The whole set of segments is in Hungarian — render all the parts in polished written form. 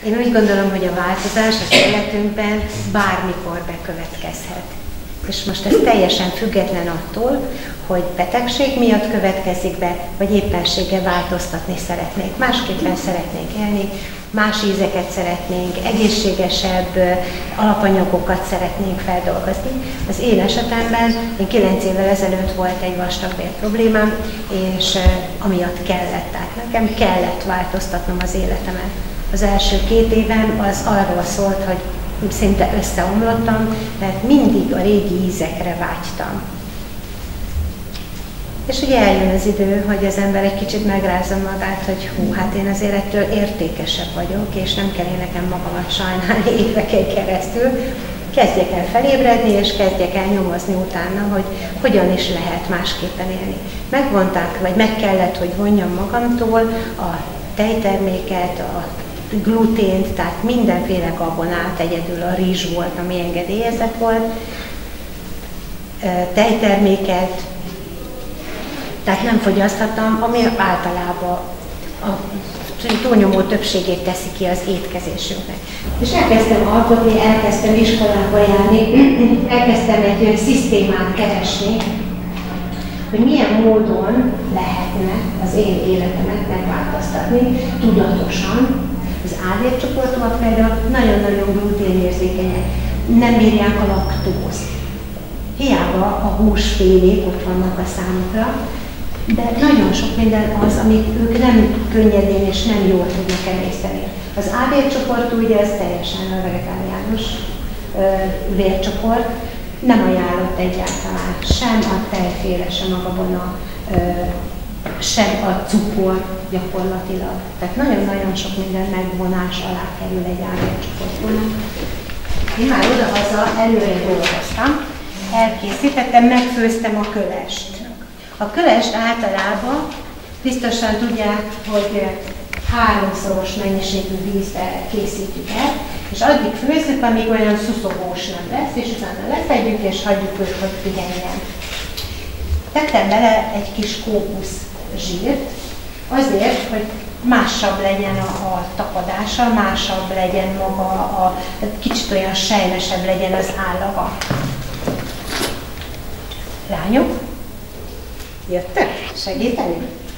Én úgy gondolom, hogy a változás az életünkben bármikor bekövetkezhet. És most ez teljesen független attól, hogy betegség miatt következik be, vagy éppenséggel változtatni szeretnénk. Másképpen szeretnénk élni, más ízeket szeretnénk, egészségesebb alapanyagokat szeretnénk feldolgozni. Az én esetemben, 9 évvel ezelőtt volt egy vastagbél problémám, és amiatt kellett, tehát nekem kellett változtatnom az életemet. Az első 2 évem az arról szólt, hogy szinte összeomlottam, mert mindig a régi ízekre vágytam. És ugye eljön az idő, hogy az ember egy kicsit megrázza magát, hogy hú, hát én az élettől értékesebb vagyok, és nem kell én nekem magamat sajnálni éveken keresztül. Kezdjek el felébredni, és kezdjek el nyomozni utána, hogy hogyan is lehet másképpen élni. Megvonták, vagy meg kellett, hogy vonjam magamtól a tejterméket, a glutént, tehát mindenféle gabonát, egyedül a rizs volt, ami engedélyezett volt, tejterméket, tehát nem fogyaszthattam, ami általában a túlnyomó többségét teszi ki az étkezésünknek. És elkezdtem alkotni, elkezdtem iskolába járni, elkezdtem egy szisztémát keresni, hogy milyen módon lehetne az én életemet megváltoztatni tudatosan. Az A-vércsoportomat például nagyon-nagyon gluténérzékenyek, nem bírják a laktózt. Hiába a húsfélék ott vannak a számukra, de nagyon sok minden az, amit ők nem könnyedén és nem jól tudnak emészteni. Az A-vércsoport ugye ez teljesen a vegetáriánus vércsoport, nem ajánlott egyáltalán sem a tejféle, sem a gabona, sem a cukor gyakorlatilag. Tehát nagyon-nagyon sok minden megvonás alá kerül egy A-vércsoportban. Én már oda-haza előre dolgoztam, elkészítettem, megfőztem a kölest. A kölest általában biztosan tudják, hogy 3-szoros mennyiségű vízbe készítjük el, és addig főzzük, amíg olyan szuszogós nem lesz, és utána lefedjük, és hagyjuk őt, hogy pihenjen. Tettem bele egy kis kókusz zsírt, azért, hogy másabb legyen a tapadása, másabb legyen maga, kicsit olyan sejmesebb legyen az állaga. Lányok, jöttek segíteni?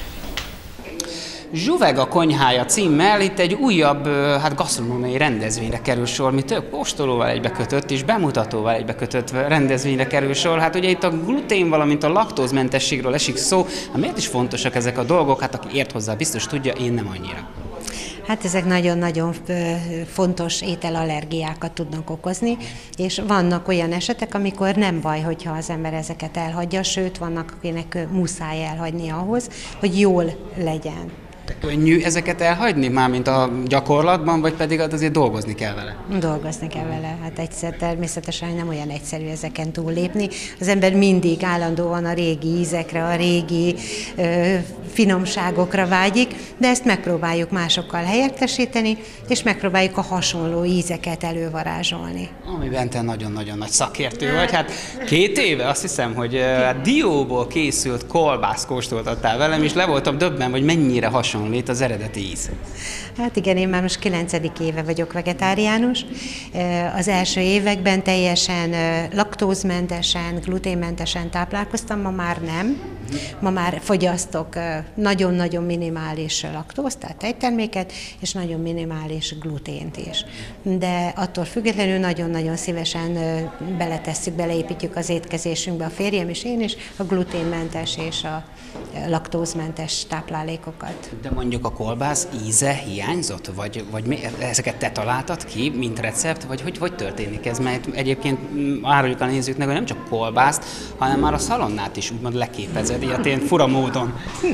Zsuvega konyhája címmel itt egy újabb gasztronómiai rendezvényre kerül sor, mi több kóstolóval egybekötött és bemutatóval egybekötött rendezvényre kerül sor. Hát ugye itt a glutén, valamint a laktózmentességről esik szó. Hát miért is fontosak ezek a dolgok? Hát aki ért hozzá, biztos tudja, én nem annyira. Hát ezek nagyon-nagyon fontos ételallergiákat tudnak okozni, és vannak olyan esetek, amikor nem baj, hogyha az ember ezeket elhagyja, sőt, vannak, akinek muszáj elhagyni ahhoz, hogy jól legyen. De könnyű ezeket elhagyni, mármint a gyakorlatban, vagy pedig azért dolgozni kell vele? Dolgozni kell vele. Hát egyszer természetesen nem olyan egyszerű ezeken túllépni. Az ember mindig állandóan a régi ízekre, a régi finomságokra vágyik, de ezt megpróbáljuk másokkal helyettesíteni, és megpróbáljuk a hasonló ízeket elővarázsolni. Amiben te nagyon-nagyon nagy szakértő vagy. Hát 2 éve azt hiszem, hogy dióból készült kolbászt kóstoltattál velem, és le voltam döbben, hogy mennyire hasonlít az eredeti íz. Hát igen, én már most 9. éve vagyok vegetáriánus. Az első években teljesen laktózmentesen, gluténmentesen táplálkoztam, ma már nem. Ma már fogyasztok nagyon-nagyon minimális laktózt, tehát tejterméket, és nagyon minimális glutént is. De attól függetlenül nagyon-nagyon szívesen beleépítjük az étkezésünkbe, a férjem és én is, a gluténmentes és a laktózmentes táplálékokat. De mondjuk a kolbász íze hiányzott? Vagy ezeket te találtad ki, mint recept? Vagy hogy történik ez? Mert egyébként áruljuk a nézőknek, hogy nem csak kolbászt, hanem már a szalonnát is úgymond leképezed, ilyen fura módon.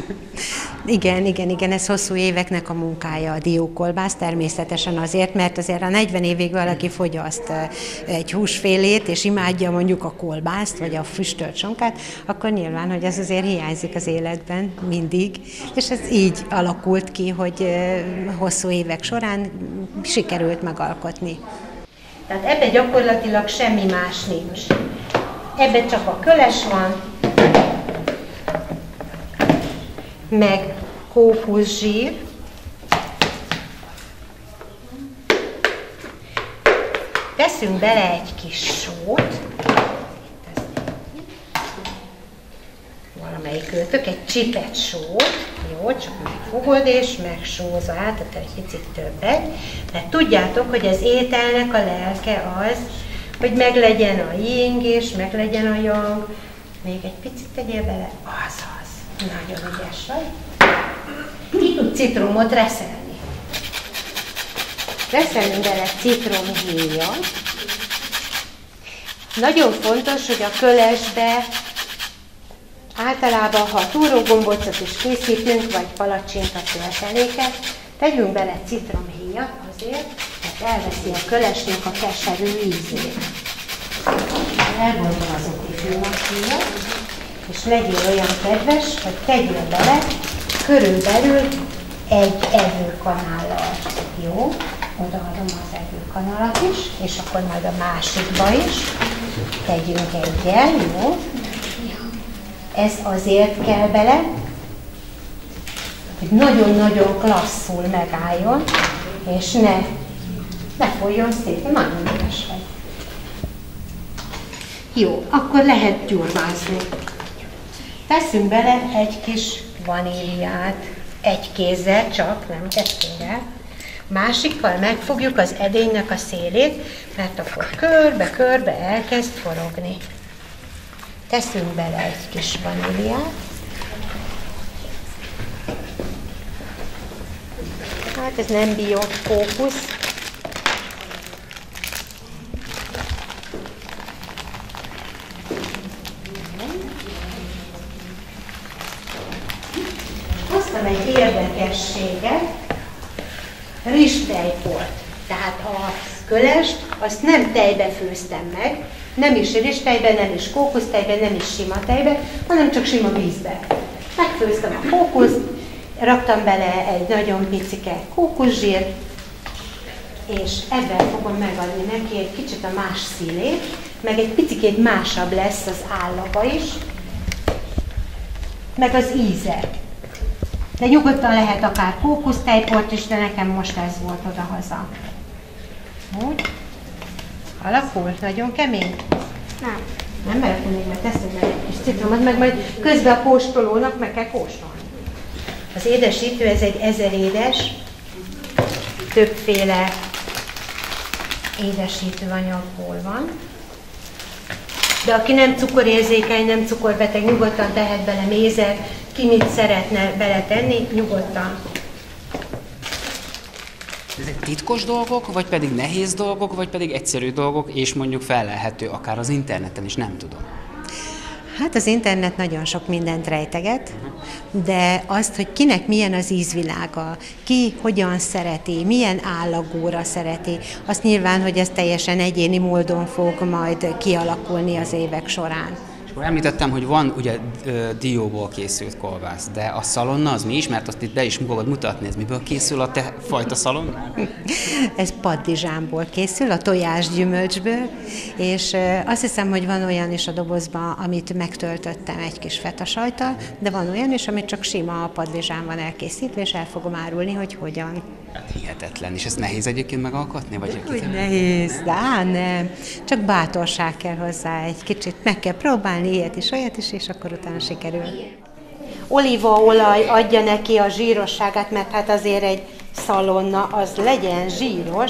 Igen, ez hosszú éveknek a munkája, a diókolbász, természetesen azért, mert azért a 40 évig valaki fogyaszt egy húsfélét, és imádja mondjuk a kolbászt, vagy a füstölt sonkát, akkor nyilván, hogy ez azért hiányzik az életben mindig, és ez így alakult ki, hogy hosszú évek során sikerült megalkotni. Tehát ebben gyakorlatilag semmi más nincs. Ebben csak a köles van, meg kókuszsír, Teszünk bele egy kis sót, valamelyik őtök, egy csipet sót, jó, csak megfogod és megsózod, tehát egy picit többet, mert tudjátok, hogy az ételnek a lelke az, hogy meglegyen a ying és meglegyen a yang. Még egy picit tegyél bele, azaz, nagyon ügyes vagy. Ki tud citromot reszelni. Reszelünk bele citromhéjat. Nagyon fontos, hogy a kölesbe általában, ha túrógombócot is készítünk, vagy palacsinta tölteléket, tegyünk bele citromhéjat azért, mert elveszi a kölesnek a keserű ízét. Elgondolazok egy héjat, és legyél olyan kedves, hogy tegyél bele körülbelül egy evőkanállal. Jó? Odaadom az evőkanalat is, és akkor majd a másikba is tegyünk egyel, jó? Ez azért kell bele, hogy nagyon-nagyon klasszul megálljon, és ne folyjon szét. Nagyon ügyes vagy. Jó, akkor lehet gyurmázni. Teszünk bele egy kis vaníliát, egy kézzel csak, nem kettővel. Másikkal megfogjuk az edénynek a szélét, mert akkor körbe-körbe elkezd forogni. Teszünk bele egy kis vaníliát. Hát ez nem biokókusz. Hoztam egy érdekességet, rizstejport. Tehát a kölest, azt nem tejbe főztem meg, nem is rizstejbe, nem is kókusztejbe, nem is sima tejbe, hanem csak sima vízbe. Megfőztem a kókuszt, raktam bele egy nagyon picike kókuszsírt, és ebben fogom megadni neki egy kicsit a más színét, meg egy picikét másabb lesz az állaga is, meg az íze. De nyugodtan lehet akár kókusztejport is, de nekem most ez volt odahaza. Úgy. Alakul? Nagyon kemény? Nem. Nem, mert akkor még teszünk meg egy kis citromot, meg majd közben a kóstolónak meg kell kóstolni. Az édesítő, ez egy ezerédes, többféle édesítő anyagból van. De aki nem cukorérzékeny, nem cukorbeteg, nyugodtan tehet bele mézet, ki mit szeretne beletenni, nyugodtan. Ezek titkos dolgok, vagy pedig nehéz dolgok, vagy pedig egyszerű dolgok, és mondjuk fellelhető akár az interneten is, nem tudom. Hát az internet nagyon sok mindent rejteget, de azt, hogy kinek milyen az ízvilága, ki hogyan szereti, milyen állagúra szereti, azt nyilván, hogy ez teljesen egyéni módon fog majd kialakulni az évek során. Akkor említettem, hogy van ugye dióból készült kolbász, de a szalonna az mi is, mert azt itt be is fogod mutatni, ez miből készül a te fajta szalonna? Ez paddizsánból készül, a tojásgyümölcsből, és azt hiszem, hogy van olyan is a dobozban, amit megtöltöttem egy kis fetasajttal, de van olyan is, amit csak sima paddizsán van elkészítve, és el fogom árulni, hogy hogyan. Hát hihetetlen, és ez nehéz egyébként megalkotni? Vagy hogy nehéz, de nem. Csak bátorság kell hozzá egy kicsit, meg kell próbálni ilyet is, olyat is, és akkor utána sikerül. Olívaolaj adja neki a zsírosságát, mert hát azért egy szalonna az legyen zsíros.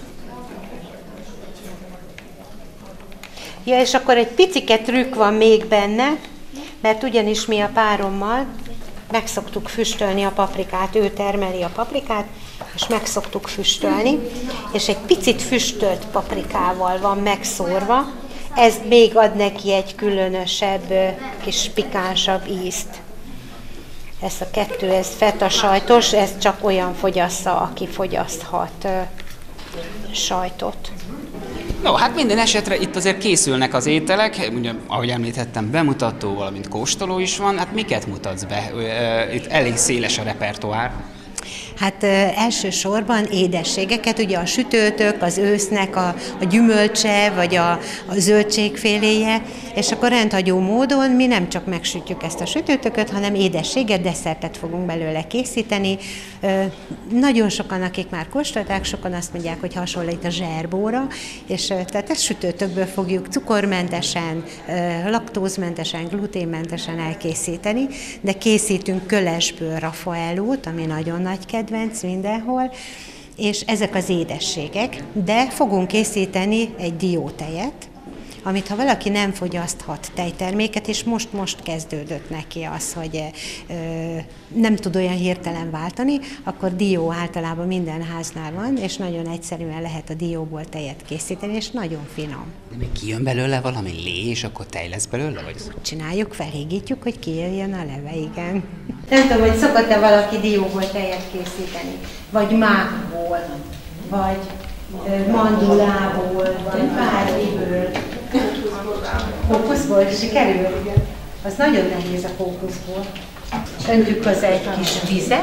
Ja, és akkor egy picike trükk van még benne, mert ugyanis mi a párommal meg szoktuk füstölni a paprikát, ő termeli a paprikát, és meg szoktuk füstölni, és egy picit füstölt paprikával van megszórva, ez még ad neki egy különösebb, kis pikánsabb ízt. Ez a kettő, ez feta sajtos, ez csak olyan fogyassza, aki fogyaszthat sajtot. No, hát minden esetre itt azért készülnek az ételek, ugye, ahogy említettem, bemutató, valamint kóstoló is van, hát miket mutatsz be? Itt elég széles a repertoár. Hát elsősorban édességeket, ugye a sütőtök, az ősznek a gyümölcse, vagy a zöldségféléje, és akkor rendhagyó módon mi nem csak megsütjük ezt a sütőtököt, hanem édességet, desszertet fogunk belőle készíteni. Nagyon sokan, akik már kóstolták, sokan azt mondják, hogy hasonlít a zserbóra, és tehát ezt sütőtökből fogjuk cukormentesen, laktózmentesen, gluténmentesen elkészíteni, de készítünk kölesből Raffaellót, ami nagyon nagy kedvenc mindenhol, és ezek az édességek, de fogunk készíteni egy diótejet, amit ha valaki nem fogyaszthat tejterméket, és most kezdődött neki az, hogy nem tud olyan hirtelen váltani, akkor dió általában minden háznál van, és nagyon egyszerűen lehet a dióból tejet készíteni, és nagyon finom. De még kijön belőle valami lé, és akkor tej lesz belőle? Vagy? Csináljuk, felhígítjuk, hogy kijöjjön a leve, igen. Nem tudom, hogy szokott-e valaki dióból tejet készíteni, vagy mákból, vagy mandulából, vagy bármiből. Kókuszból sikerül? Az nagyon nehéz a kókuszból. Öntjük hozzá egy kis vizet.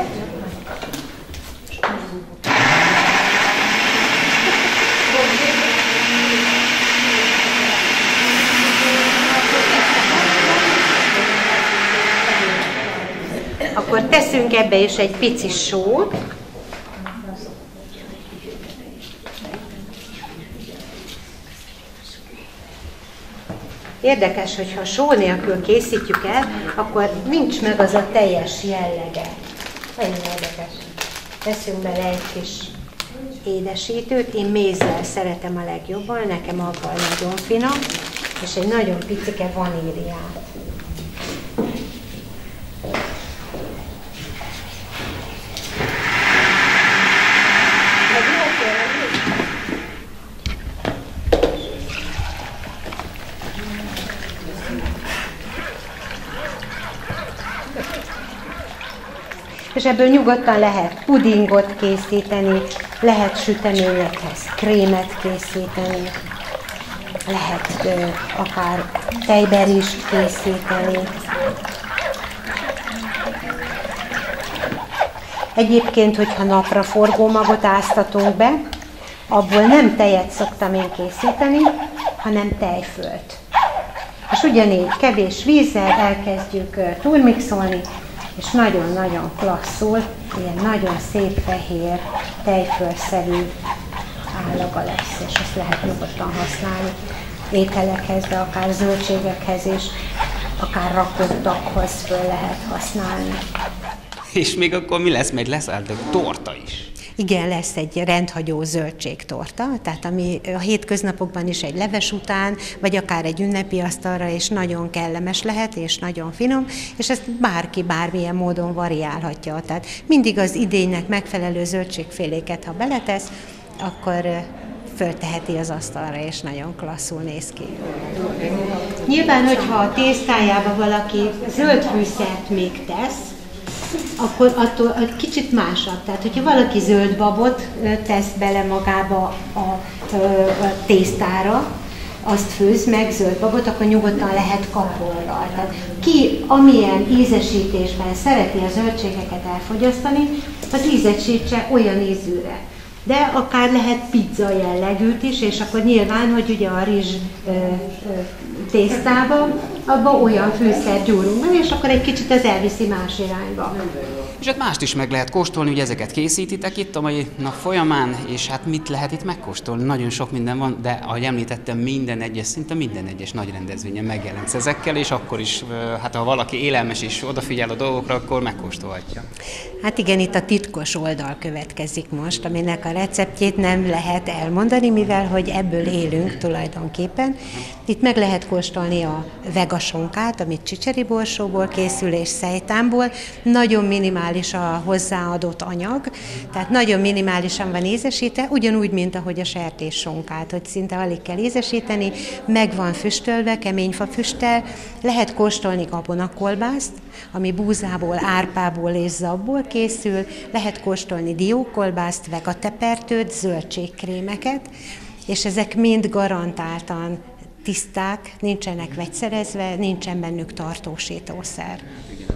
Akkor teszünk ebbe is egy pici sót. Érdekes, hogyha só nélkül készítjük el, akkor nincs meg az a teljes jellege. Nagyon érdekes. Teszünk bele egy kis édesítőt. Én mézzel szeretem a legjobban, nekem abban nagyon finom, és egy nagyon picike vaníliát. És ebből nyugodtan lehet pudingot készíteni, lehet süteményekhez krémet készíteni, lehet akár tejber is készíteni. Egyébként, hogyha napraforgó magot áztatunk be, abból nem tejet szoktam én készíteni, hanem tejfölt. És ugyanígy kevés vízzel elkezdjük turmixolni, és nagyon-nagyon klasszul, ilyen nagyon szép fehér, tejfölszerű állaga lesz, és ezt lehet nyugodtan használni ételekhez, de akár zöldségekhez is, akár rakottakhoz föl lehet használni. És még akkor mi lesz? Még lesz torta is. Igen, lesz egy rendhagyó zöldségtorta, tehát ami a hétköznapokban is egy leves után, vagy akár egy ünnepi asztalra, és nagyon kellemes lehet, és nagyon finom, és ezt bárki bármilyen módon variálhatja. Tehát mindig az idénynek megfelelő zöldségféléket, ha beletesz, akkor fölteheti az asztalra, és nagyon klasszul néz ki. Nyilván, hogyha a tésztájába valaki zöld fűszert még tesz, akkor attól egy kicsit másabb. Tehát, hogyha valaki zöld babot tesz bele magába a tésztára, azt főz meg zöld babot, akkor nyugodtan lehet kapollal. Tehát ki amilyen ízesítésben szereti a zöldségeket elfogyasztani, az ízesítse olyan ízűre. De akár lehet pizza jellegűt is, és akkor nyilván, hogy ugye a rizs tésztában, abban olyan fűszer gyúrunk be, és akkor egy kicsit az elviszi más irányba. És hát mást is meg lehet kóstolni, ugye ezeket készítitek itt a mai nap folyamán, és hát mit lehet itt megkóstolni? Nagyon sok minden van, de ahogy említettem, szinte minden egyes nagy rendezvényen megjelensz ezekkel, és akkor is, hát ha valaki élelmes és odafigyel a dolgokra, akkor megkóstolhatja. Hát igen, itt a titkos oldal következik most, aminek a receptjét nem lehet elmondani, mivel hogy ebből élünk tulajdonképpen. Itt meg lehet kóstolni a vegasonkát, amit csicseri borsóból készül és szejtámból. Nagyon minimális a hozzáadott anyag, tehát nagyon minimálisan van ízesítve, ugyanúgy, mint ahogy a sertéssonkát, hogy szinte alig kell ízesíteni, meg van füstölve, keményfa füsttel. Lehet kóstolni gabonakolbászt, ami búzából, árpából és zabból készül, lehet kóstolni diókolbászt, vegatepertőt, zöldségkrémeket, és ezek mind garantáltan tiszták, nincsenek vegyszerezve, nincsen bennük tartósítószer. Igen, ez a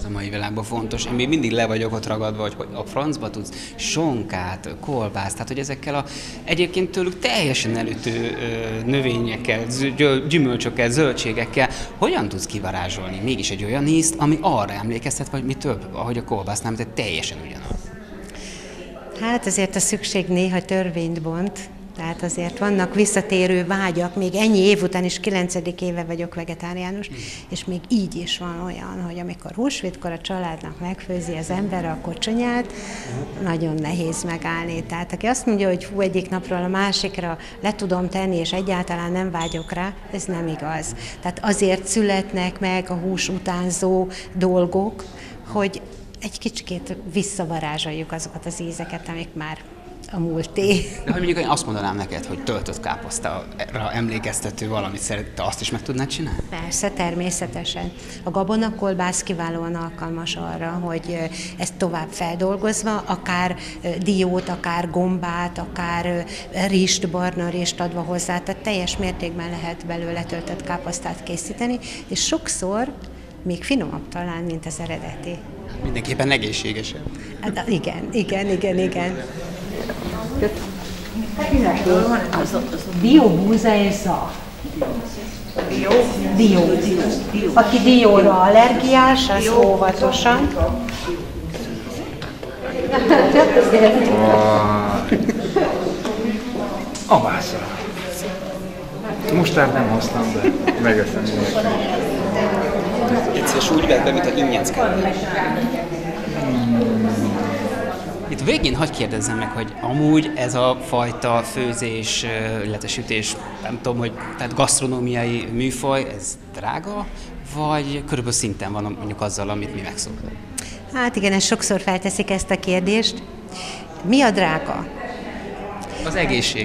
mai világban fontos. Én még mindig le vagyok ott ragadva, hogy a francba tudsz sonkát, kolbászt, tehát hogy ezekkel egyébként tőlük teljesen elütő növényekkel, gyümölcsökkel, zöldségekkel hogyan tudsz kivarázsolni mégis egy olyan ízt, ami arra emlékeztet, vagy mi több, ahogy a kolbásznál, tehát teljesen ugyanaz. Hát azért a szükség néha törvényt bont, tehát azért vannak visszatérő vágyak, még ennyi év után is 9. éve vagyok vegetáriánus, és még így is van olyan, hogy amikor húsvétkor a családnak megfőzi az ember a kocsonyát, nagyon nehéz megállni. Tehát aki azt mondja, hogy hú, egyik napról a másikra le tudom tenni, és egyáltalán nem vágyok rá, ez nem igaz. Tehát azért születnek meg a hús utánzó dolgok, hogy egy kicsikét visszavarázsoljuk azokat az ízeket, amik már a múlté. De hogy mondjuk én azt mondanám neked, hogy töltött káposztára emlékeztető valamit te azt is meg tudnád csinálni? Persze, természetesen. A gabonakolbász kiválóan alkalmas arra, hogy ezt tovább feldolgozva, akár diót, akár gombát, akár rist, barna rist adva hozzá, tehát teljes mértékben lehet belőle töltött káposztát készíteni, és sokszor még finomabb talán, mint az eredeti. Mindenképpen egészségesebb. Hát, igen. Dióbúza és za. Dió. Aki dióra allergiás, az óvatosan. A vászra. Mustár nem hoztam, de megeszem mindenki. Egyszer úgy vett be, mint a ingyenszka. Itt végén hadd kérdezzem meg, hogy amúgy ez a fajta főzés, illetve sütés, nem tudom, hogy tehát gasztronómiai műfaj, ez drága, vagy körülbelül szinten van mondjuk azzal, amit mi megszoktunk? Hát igen, ezt sokszor felteszik ezt a kérdést. Mi a drága? Az egészség.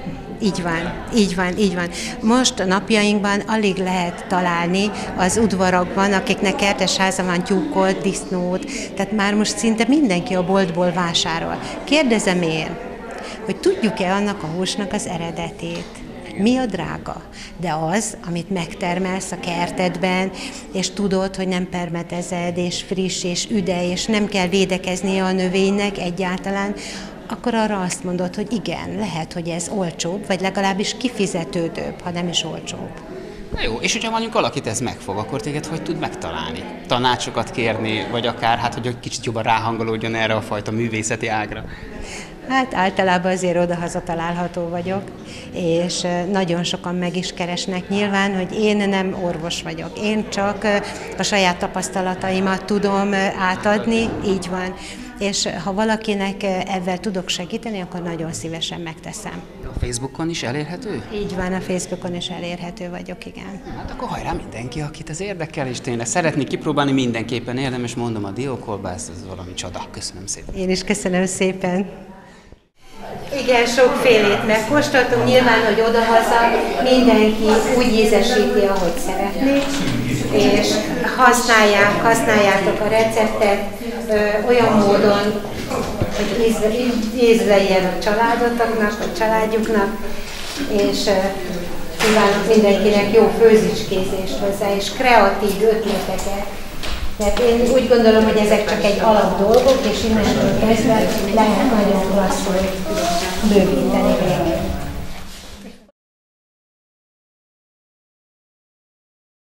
Így van. Most a napjainkban alig lehet találni az udvarakban, akiknek kertesháza van, tyúkot, disznót, tehát már most szinte mindenki a boltból vásárol. Kérdezem én, hogy tudjuk-e annak a húsnak az eredetét? Mi a drága? De az, amit megtermelsz a kertedben, és tudod, hogy nem permetezed, és friss, és üde, és nem kell védekeznie a növénynek egyáltalán, akkor arra azt mondod, hogy igen, lehet, hogy ez olcsóbb, vagy legalábbis kifizetődőbb, ha nem is olcsóbb. Na jó, és hogyha mondjuk valakit ez megfog, akkor téged hogy tud megtalálni? Tanácsokat kérni, vagy akár, hát, hogy egy kicsit jobban ráhangolódjon erre a fajta művészeti ágra? Hát általában azért odahaza található vagyok, és nagyon sokan meg is keresnek nyilván, hogy én nem orvos vagyok. Én csak a saját tapasztalataimat tudom átadni, így van. És ha valakinek ezzel tudok segíteni, akkor nagyon szívesen megteszem. A Facebookon is elérhető? Így van, a Facebookon is elérhető vagyok, igen. Hát akkor hajrá mindenki, akit ez érdekel, és tényleg szeretnék kipróbálni, mindenképpen érdemes, mondom, a diókolbász, ez valami csoda. Köszönöm szépen. Én is köszönöm szépen. Igen, sokfélét megkóstoltunk, nyilván, hogy odahaza mindenki úgy ízesíti, ahogy szeretné, és használjátok a receptet olyan módon, hogy ízleljen a családotoknak, a családjuknak, és kívánok mindenkinek jó főzéskészést hozzá, és kreatív ötleteket. Mert én úgy gondolom, hogy ezek csak egy alap dolgok, és innentől kezdve lehet nagyon klasszul bővíteni még.